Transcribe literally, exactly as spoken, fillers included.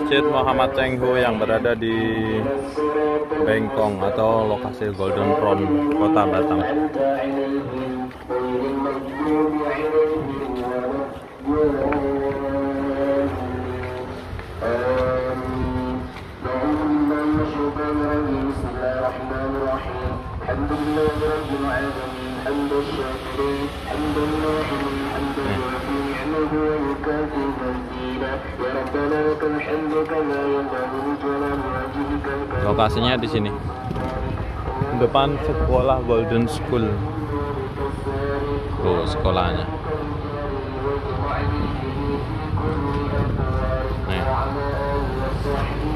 Masjid Muhammad Chengho yang berada di Bengkong atau lokasi Golden Crown, Kota Batam. Lokasinya di sini, depan sekolah Golden School. Tuh sekolahnya. Nih.